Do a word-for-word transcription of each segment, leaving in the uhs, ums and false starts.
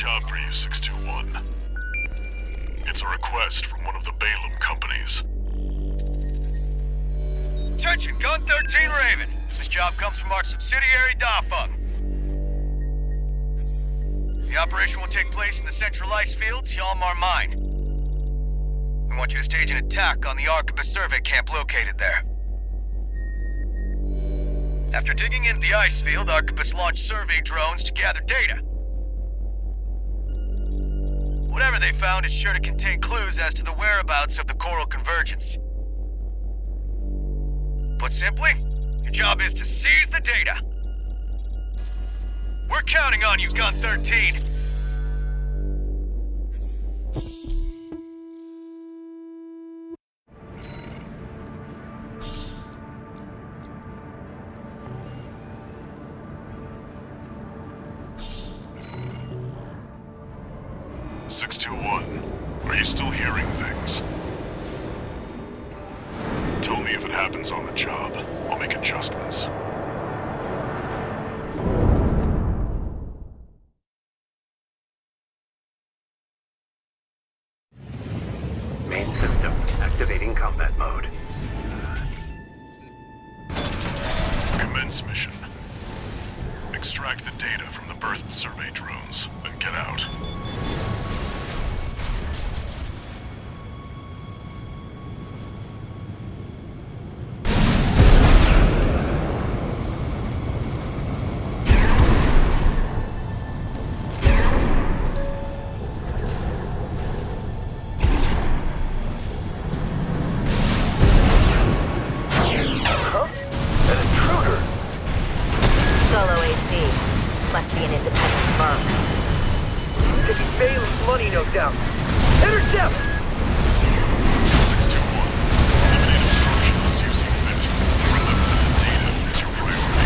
job for you, six two one. It's a request from one of the Balaam companies. Attention, Gun thirteen Raven. This job comes from our subsidiary, Dafeng. The operation will take place in the central ice fields, Yalmar Mine. We want you to stage an attack on the Arquebus survey camp located there. After digging into the ice field, Arquebus launched survey drones to gather data. Whatever they found, it's sure to contain clues as to the whereabouts of the Coral Convergence. Put simply, your job is to seize the data. We're counting on you, Gun thirteen. six two one, are you still hearing things? Tell me if it happens on the job. I'll make adjustments. Main system activating combat mode. Commence mission. Extract the data from the birthed survey drones, then get out. Must be an independent firm. Taking Balaam's money, no doubt. Intercept! six two one, eliminate obstructions as you see fit. Remember that the data is your priority.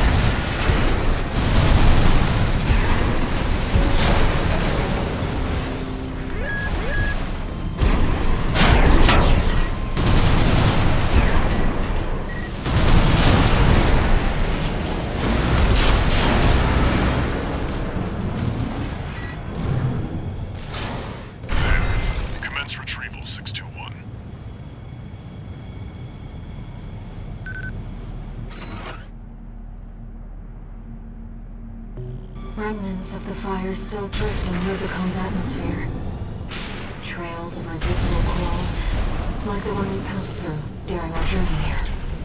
Retrieval six two one. Remnants of the fire still drift in Rubicon's atmosphere. Trails of residual coral, like the one we passed through during our journey here.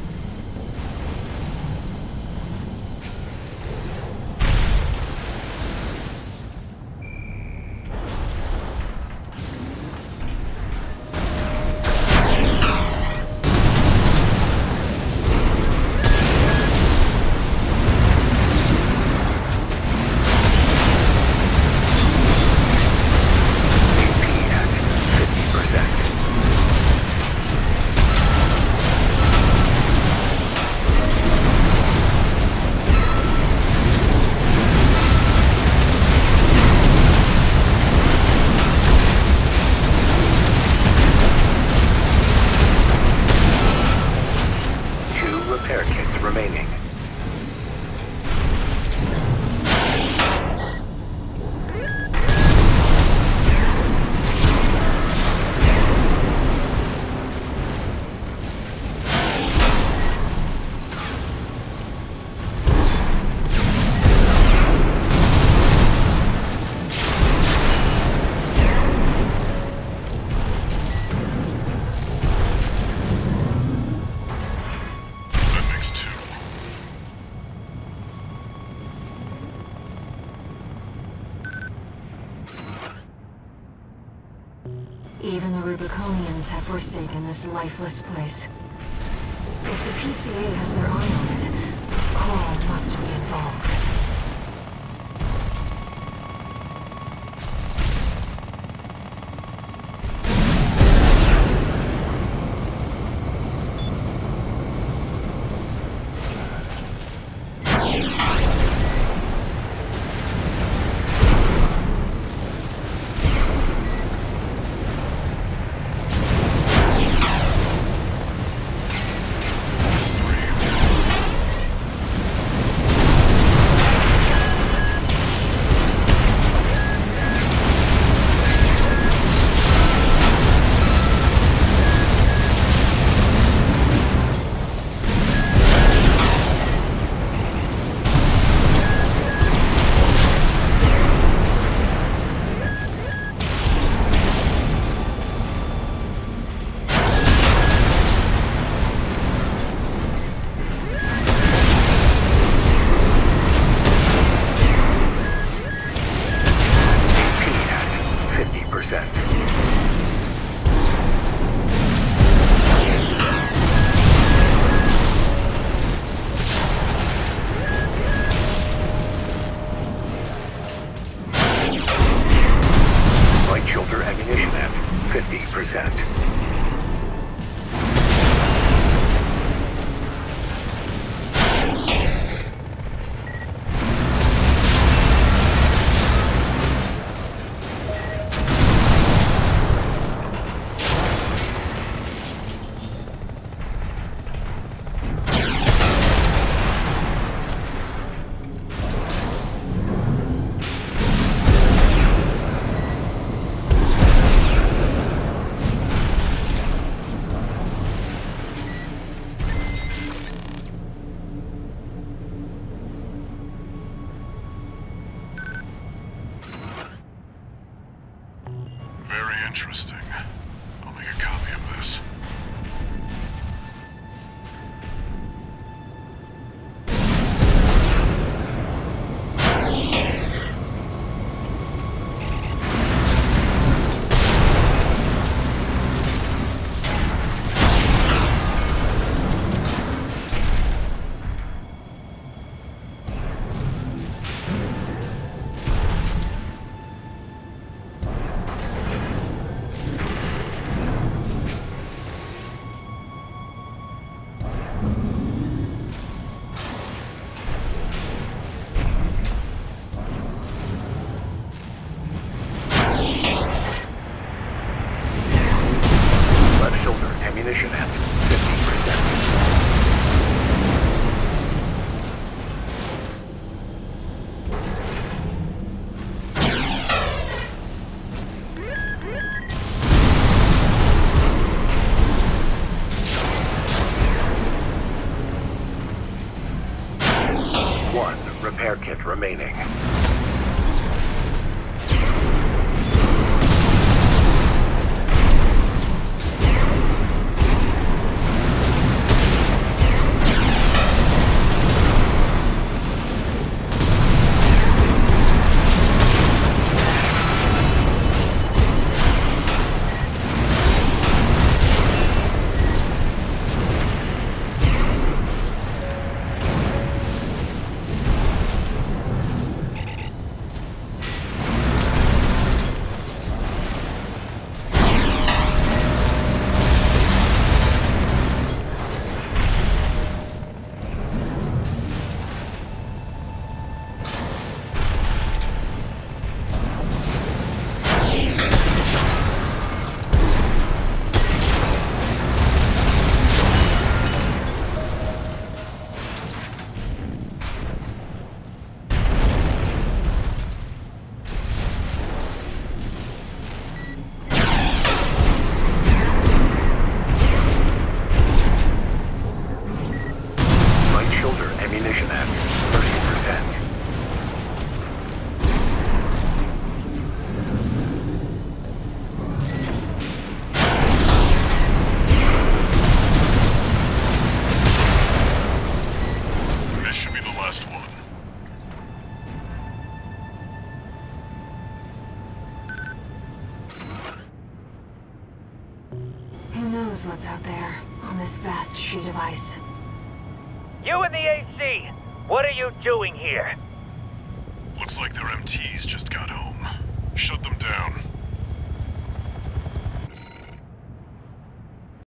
Repair kits remaining. Even the Rubiconians have forsaken this lifeless place. If the P C A has their eye on it, Coral must be involved. Interesting. I'll make a copy of this. Left shoulder ammunition at fifty percent. One repair kit remaining. Ammunition at thirty percent. This should be the last one. Who knows what's out there on this vast sheet of ice? You in the A C! What are you doing here? Looks like their M Ts just got home. Shut them down.